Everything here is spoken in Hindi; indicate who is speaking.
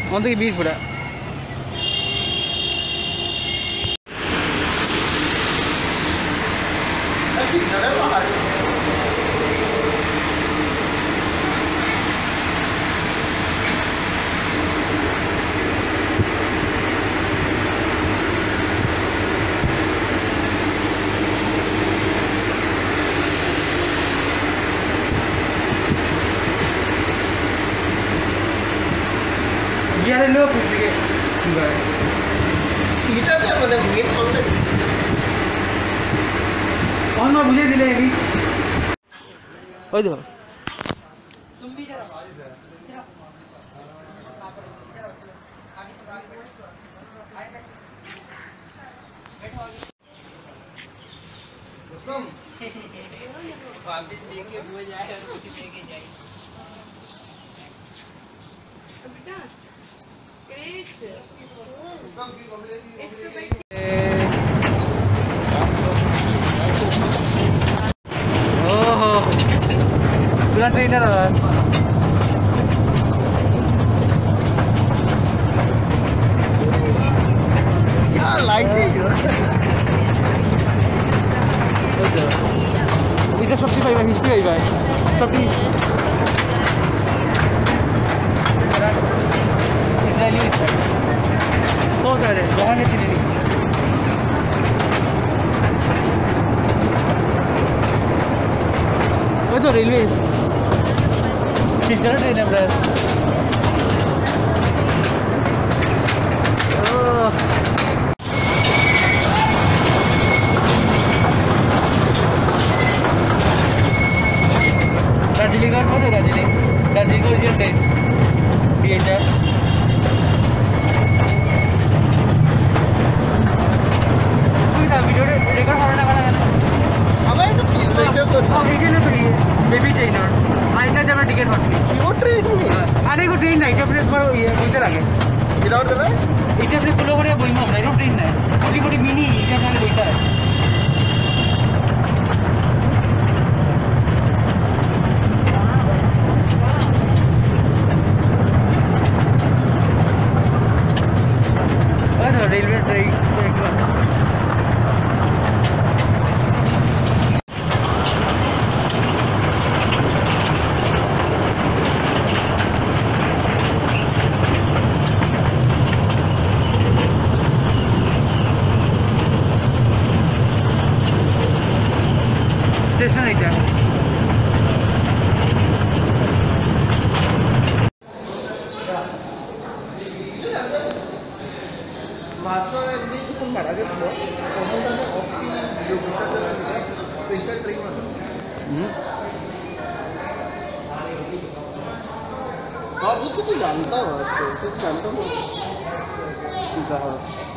Speaker 1: অন্তত বীর পুরা यार लो फिर के इटा तो मतलब ये कौन सा कौन ना बुझे दिले अभी ओए देखो तुम भी जरा रुस्तम वापस देंगे वो जाए और कुछ लेके जाए बेटा पूरा ट्रेनर है क्या लाइट है इधर सबसे पहले हिस्ट्री आई भाई सबकी बहुत सारे जहाने चीजें वो तो रेलवे कितना ट्रेन है ब्रदर दार्जिलिंग और कौन है दार्जिलिंग को जो ट्रेन DHR वीडियो रेकॉर्ड होने वाला है अब ये तो फील देते हो तो वीडियो ना प्लीज बेबी ट्रेन और आइटा जब टिकट होती है वो ट्रेन नहीं अरे को ट्रेन नहीं अपने पर ये बोलते लगे विदाउट देबे इटा अपने पुलो করে বইমা আমরা এরো ট্রেন নাই বড়ি বড়ি মিনি এটা খালি বইতা है अरे रेलवे ट्रेन स्टेशन है क्या मात्र एक पण बड़ा के तो ओमोटा ऑस्टी जो दूसरा स्पेशल ट्रेन होता आप वो तो जानता हो इसको तो जानता हो ठीक है